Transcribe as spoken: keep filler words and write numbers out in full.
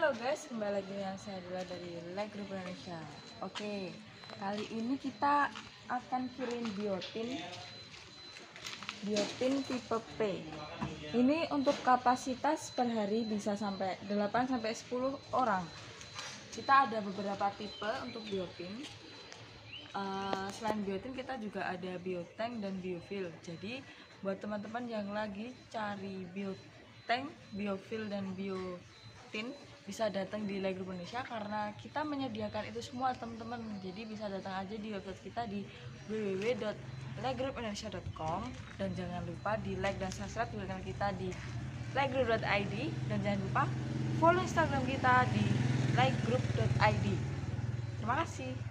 Halo guys, kembali lagi dengan saya adalah dari Like Group Indonesia. Oke, kali ini kita akan kirim biotin Biotin tipe P. Ini untuk kapasitas per hari bisa sampai delapan sampai sepuluh orang. Kita ada beberapa tipe untuk biotin. Uh, selain biotin kita juga ada biotank dan biofil. Jadi buat teman-teman yang lagi cari biotank, biofil dan biotin, bisa datang di Like Group Indonesia karena kita menyediakan itu semua teman-teman. Jadi bisa datang aja di website kita di w w w dot like group indonesia dot com, dan jangan lupa di like dan subscribe channel kita di like group dot i d, dan jangan lupa follow Instagram kita di like group dot i d. Terima kasih.